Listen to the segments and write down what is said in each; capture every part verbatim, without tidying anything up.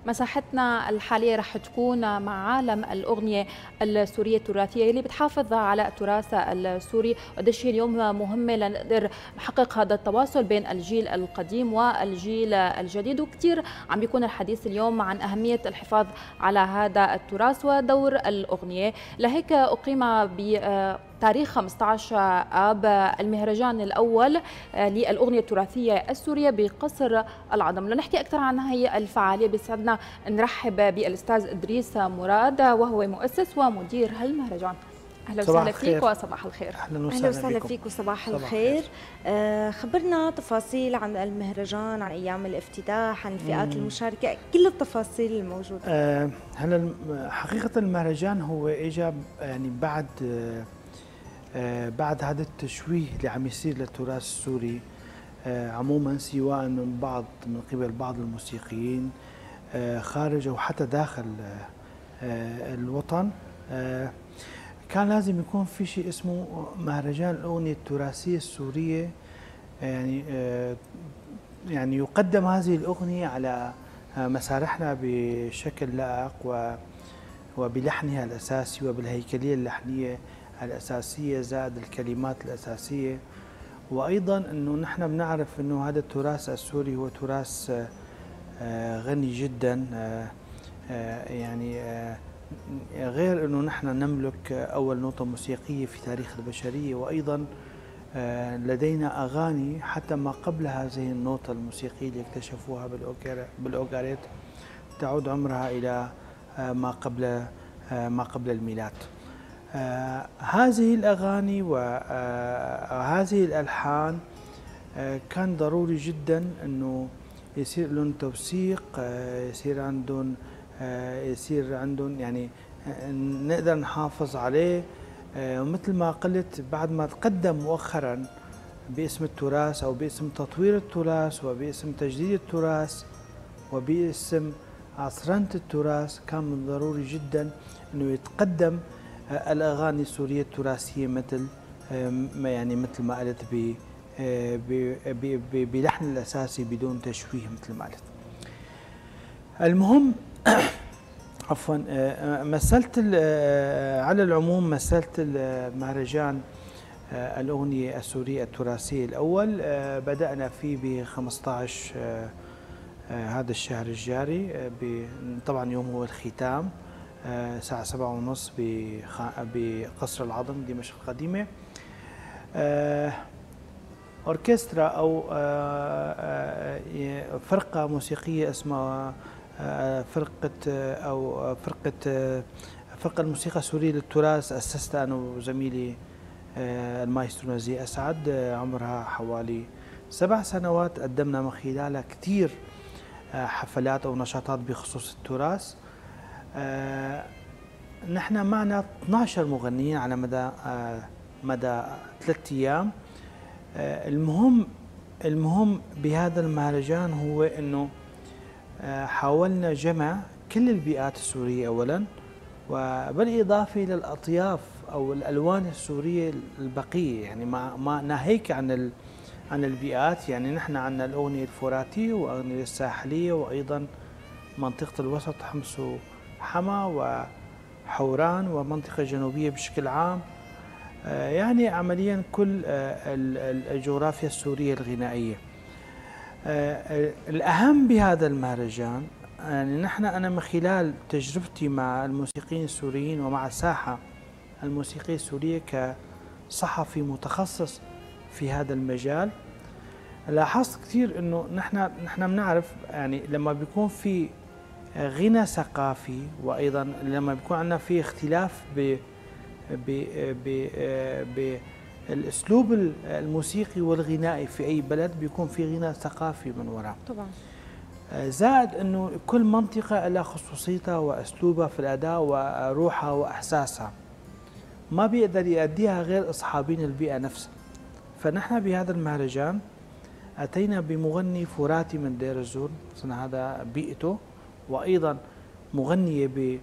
مساحتنا الحالية رح تكون مع عالم الأغنية السورية التراثية اللي بتحافظ على التراث السوري، وقديش هي اليوم مهمة لنقدر نحقق هذا التواصل بين الجيل القديم والجيل الجديد. وكثير عم بيكون الحديث اليوم عن أهمية الحفاظ على هذا التراث ودور الأغنية. لهيك أقيم ب تاريخ خمسة عشر آب المهرجان الأول للأغنية التراثية السورية بقصر العظم. لنحكي أكثر عن هي الفعالية بيسعدنا نرحب بالأستاذ إدريس مراد، وهو مؤسس ومدير هالمهرجان. أهلا وسهلا فيك وصباح الخير. أهلا وسهلا, أهلا وسهلا فيك وصباح الخير. آه خبرنا تفاصيل عن المهرجان، عن أيام الافتتاح، عن الفئات المشاركة، كل التفاصيل الموجودة. آه هلا حقيقة المهرجان هو إجا يعني بعد آه آه بعد هذا التشويه اللي عم يصير للتراث السوري آه عموما، سواء من بعض من قبل بعض الموسيقيين آه خارج او حتى داخل آه الوطن. آه كان لازم يكون في شيء اسمه مهرجان الأغنية التراثية السورية، يعني آه يعني يقدم هذه الأغنية على مسارحنا بشكل لائق وبلحنها الأساسي وبالهيكلية اللحنية الأساسية زائد الكلمات الأساسية. وأيضا أنه نحن بنعرف أنه هذا التراث السوري هو تراث غني جدا، يعني غير أنه نحن نملك أول نوتة موسيقية في تاريخ البشرية، وأيضا لدينا أغاني حتى ما قبل هذه النوتة الموسيقية اللي اكتشفوها بالأوغاريت تعود عمرها إلى ما قبل ما قبل الميلاد. آه هذه الأغاني وهذه الألحان آه كان ضروري جدا أنه يصير لهم توثيق، آه يصير عندهم آه يصير عندهم يعني آه نقدر نحافظ عليه. آه ومثل ما قلت، بعد ما تقدم مؤخرا باسم التراث أو باسم تطوير التراث وباسم تجديد التراث وباسم عصرنة التراث، كان من ضروري جدا أنه يتقدم الأغاني السورية التراثية مثل يعني مثل ما قلت بلحن الأساسي بدون تشويه مثل ما قلت. المهم عفوا مثلت على العموم مثلت المهرجان الأغنية السورية التراثية الأول، بدأنا فيه ب خمسة عشر هذا الشهر الجاري، طبعا يوم هو الختام الساعة سبعة ونص بقصر العظم دمشق القديمة. أوركسترا أو فرقة موسيقية اسمها فرقة أو فرقة فرقة الموسيقى السورية للتراث، أسستها أنا وزميلي المايسترو نزيه أسعد، عمرها حوالي سبع سنوات. قدمنا من خلالها كثير حفلات أو نشاطات بخصوص التراث. آه نحن معنا اثنعش مغنيين على مدى آه مدى ثلاث ايام. آه المهم المهم بهذا المهرجان هو انه آه حاولنا جمع كل البيئات السوريه اولا، وبالاضافه الى الاطياف او الالوان السوريه البقيه، يعني ما ما ناهيك عن عن البيئات. يعني نحن عندنا الاغنيه الفراتيه والاغنيه الساحليه، وايضا منطقه الوسط حمص حما وحوران ومنطقة جنوبية بشكل عام، يعني عمليا كل الجغرافيا السورية الغنائية. الأهم بهذا المهرجان يعني نحن أنا من خلال تجربتي مع الموسيقيين السوريين ومع الساحة الموسيقية السورية كصحفي متخصص في هذا المجال، لاحظت كثير إنه نحن نحن بنعرف يعني لما بيكون في غنى ثقافي، وايضا لما بيكون عندنا في اختلاف ب بالاسلوب الموسيقي والغنائي في اي بلد، بيكون في غنى ثقافي من وراء طبعا. زائد انه كل منطقه لها خصوصيتها واسلوبها في الاداء وروحها واحساسها، ما بيقدر يؤديها غير اصحابين البيئه نفسها. فنحن بهذا المهرجان اتينا بمغني فراتي من دير الزور، هذا بيئته، وايضا مغنيه ب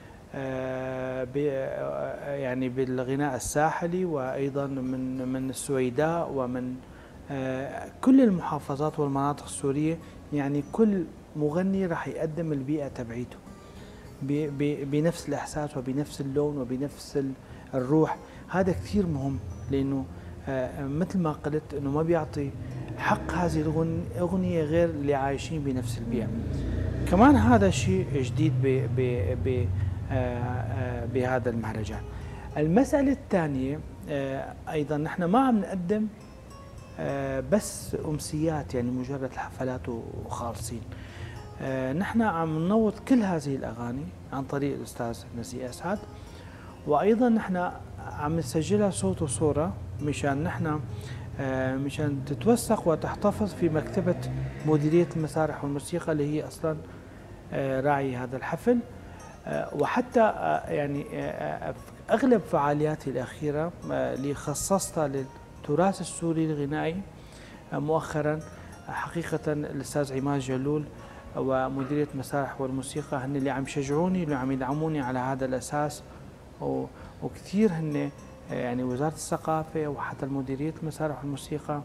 يعني بالغناء الساحلي، وايضا من من السويداء ومن كل المحافظات والمناطق السوريه. يعني كل مغني راح يقدم البيئة تبعيته بنفس الإحساس وبنفس اللون وبنفس الروح. هذا كثير مهم، لأنه مثل ما قلت أنه ما بيعطي حق هذه الأغنية غير اللي عايشين بنفس البيئة. كمان هذا شيء جديد ب ب ب بهذا المهرجان. المسألة الثانية أيضا نحن ما عم نقدم بس أمسيات، يعني مجرد حفلات وخالصين. نحن عم ننوط كل هذه الأغاني عن طريق الأستاذ نزيه أسعد، وأيضا نحن عم نسجلها صوت وصورة مشان نحن مشان تتوثق وتحتفظ في مكتبة مديرية المسارح والموسيقى اللي هي أصلا راعي هذا الحفل. وحتى يعني أغلب فعالياتي الأخيرة اللي خصصتها للتراث السوري الغنائي مؤخرا، حقيقة الأستاذ عماد جلول ومديرية المسارح والموسيقى هن اللي عم يشجعوني اللي عم يدعموني على هذا الأساس، وكثير هن يعني وزارة الثقافة وحتى مديرية المسارح والموسيقى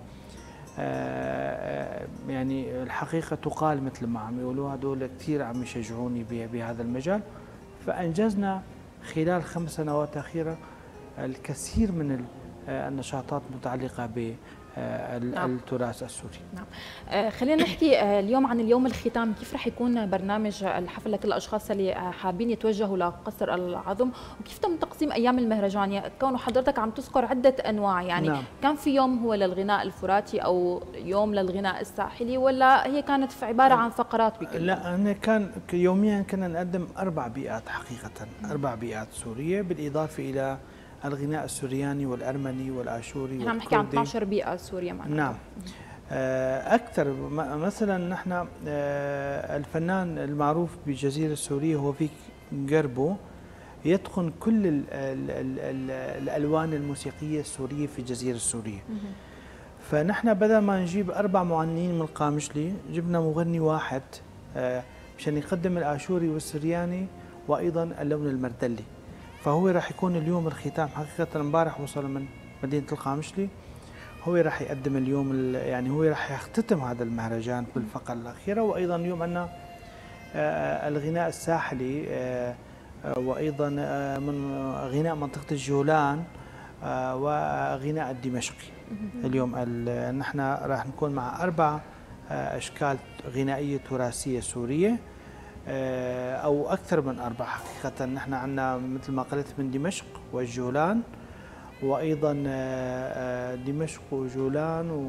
يعني الحقيقة تقال مثل ما عم يقولوا، هذول كثير عم يشجعوني بهذا المجال. فأنجزنا خلال خمس سنوات أخيرة الكثير من النشاطات المتعلقة ب نعم. التراث السوري. نعم. آه خلينا نحكي آه اليوم عن اليوم الختام، كيف رح يكون برنامج الحفل لكل الاشخاص اللي آه حابين يتوجهوا لقصر العظم، وكيف تم تقسيم ايام المهرجان؟ يعني كونه حضرتك عم تذكر عده انواع، يعني نعم. كان في يوم هو للغناء الفراتي او يوم للغناء الساحلي، ولا هي كانت في عباره عن فقرات بكل؟ لا، أنا كان يوميا كنا نقدم اربع بيئات حقيقه، اربع بيئات سوريه بالاضافه الى الغناء السورياني والأرمني والآشوري والكردي. نحن نحكي عن اثنعش بيئة سوريا معنا. نعم. أكثر مثلا نحن الفنان المعروف بالجزيرة السورية هو فيك قربو، يتقن كل ال ال ال ال الألوان الموسيقية السورية في الجزيرة السورية. فنحن بدل ما نجيب أربع مغنيين من القامشلي، جبنا مغني واحد مشان يقدم الآشوري والسرياني وأيضا اللون المردلي. فهو راح يكون اليوم الختام. حقيقة امبارح وصل من مدينة القامشلي، هو راح يقدم اليوم، يعني هو راح يختتم هذا المهرجان بالفقرة الأخيرة. وأيضا اليوم عندنا الغناء الساحلي وأيضا من غناء منطقة الجولان وغناء الدمشقي. اليوم نحن راح نكون مع أربع أشكال غنائية تراثية سورية أو أكثر من أربع. حقيقة نحن عندنا مثل ما قلت من دمشق والجولان، وأيضا دمشق وجولان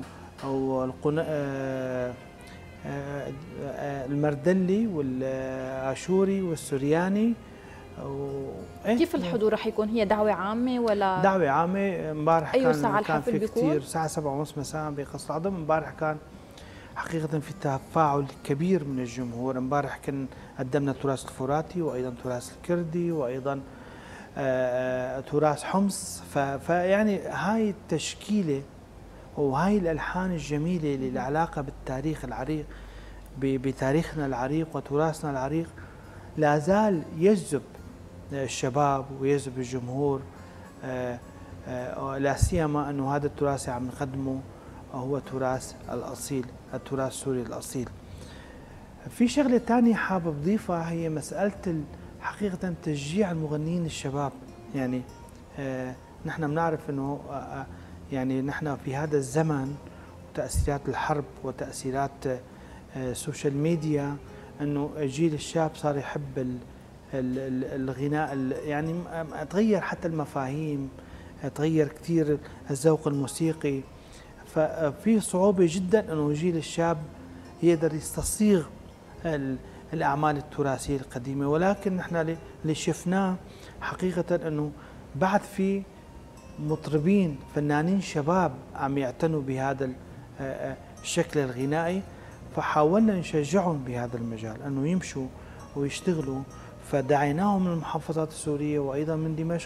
والمردلي والآشوري والسرياني. كيف الحضور رح يكون؟ هي دعوة عامة ولا؟ دعوة عامة. امبارح أي كان ساعة كان الحفل في بيكون؟ كثير، الساعة سبعة ونص مساء بقصر العظم. امبارح كان حقيقة في تفاعل كبير من الجمهور. امبارح كنا قدمنا التراث الفراتي وأيضا التراث الكردي وأيضا آه تراث حمص. فيعني هاي التشكيلة وهاي الألحان الجميلة اللي لها علاقة بالتاريخ العريق، بتاريخنا العريق وتراثنا العريق، لا زال يجذب الشباب ويجذب الجمهور. آه آه لا سيما أنه هذا التراث عم نقدمه هو تراث الأصيل، التراث السوري الأصيل. في شغلة ثانية حابب أضيفها، هي مسألة حقيقة تشجيع المغنيين الشباب. يعني آه نحن بنعرف أنه آه يعني نحن في هذا الزمن وتأثيرات الحرب وتأثيرات السوشيال ميديا، أنه الجيل الشاب صار يحب ال ال الغناء، يعني تغير حتى المفاهيم، تغير كثير الذوق الموسيقي. ففي صعوبة جدا أنه الجيل الشاب يقدر يستصيغ الأعمال التراثية القديمة. ولكن نحن اللي شفناه حقيقة أنه بعد في مطربين فنانين شباب عم يعتنوا بهذا الشكل الغنائي، فحاولنا نشجعهم بهذا المجال أنه يمشوا ويشتغلوا. فدعيناهم من المحافظات السورية وأيضا من دمشق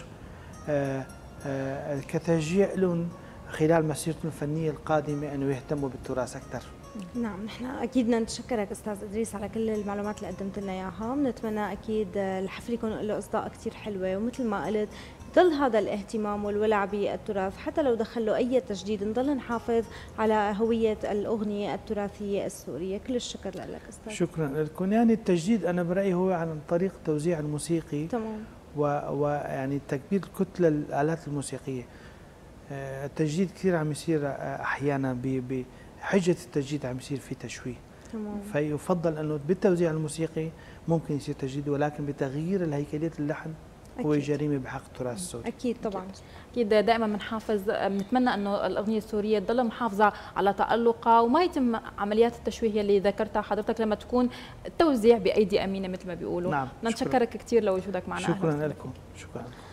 كتشجيع لهم خلال مسيرتهم الفنية القادمة أنه يهتموا بالتراث أكثر. نعم، نحن أكيد بدنا نتشكرك أستاذ إدريس على كل المعلومات اللي قدمت لنا إياها. بنتمنى أكيد الحفل يكون له إصداء كثير حلوة، ومثل ما قلت ضل هذا الاهتمام والولع بالتراث، حتى لو دخلوا أي تجديد نضل نحافظ على هوية الأغنية التراثية السورية. كل الشكر لك أستاذ. شكرا لكم. يعني التجديد أنا برأيي هو عن طريق التوزيع الموسيقي، تمام، ويعني تكبير الكتلة الآلات الموسيقية. التجديد كثير عم يصير أحيانا بحجة التجديد عم يصير في تشويه. تمام. فيفضل أنه بالتوزيع الموسيقي ممكن يصير تجديد، ولكن بتغيير الهيكلية اللحن هو جريمة بحق التراث السوري. أكيد طبعا. أكيد دائما بنحافظ، بنتمنى أنه الأغنية السورية تضل محافظة على تألقها وما يتم عمليات التشويه اللي ذكرتها حضرتك لما تكون التوزيع بأيدي أمينة مثل ما بيقولوا. نعم. نشكرك كثير لوجودك معنا. شكرا لكم. شكرا.